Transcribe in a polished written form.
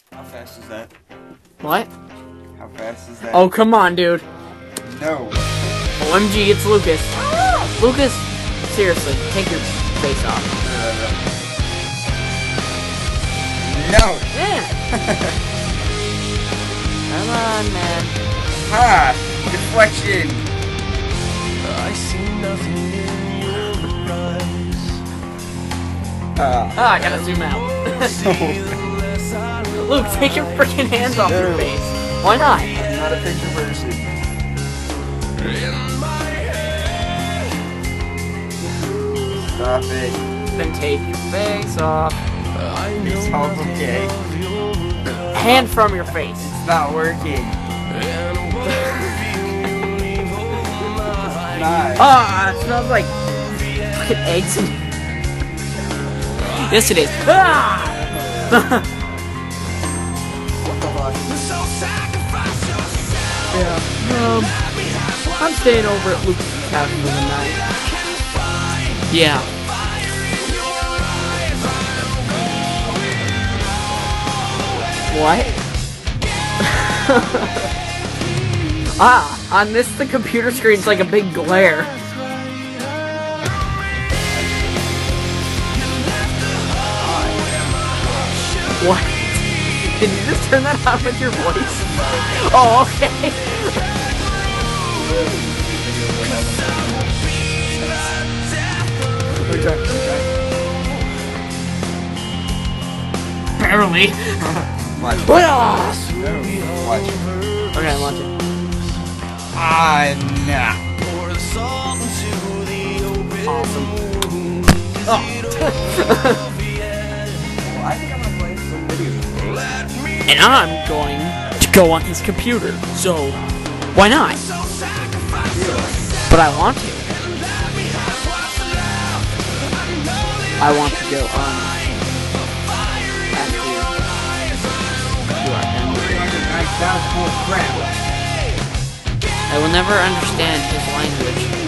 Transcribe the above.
How fast is that? What? How fast is that? Oh, come on, dude. No. OMG, it's Lukus. Lukus, seriously, take your face off. No. Yeah. Come on, man. Ha! Deflection. I see nothing in your eyes. I gotta zoom out. Luke, take your freaking hands off your face. Why not? I'm not a picture person. Stop it. Then take your face off. It's all okay. Hand from your face. It's not working. Nice. Ah, it smells like fucking eggs. Yes, it is. Ah! Yeah. I'm staying over at Lukus' house for the night. Yeah. What? On this, the computer screen's like a big glare. What? Did you just turn that on with your voice? Oh, okay. Barely. Watch. Watch. Okay, I'm watching. Ah, nah. Awesome. Oh. Well, I think I'm gonna play some video games. And I'm going to go on his computer, so why not? But I want to. I want to go on. That's full crap. I will never understand his language.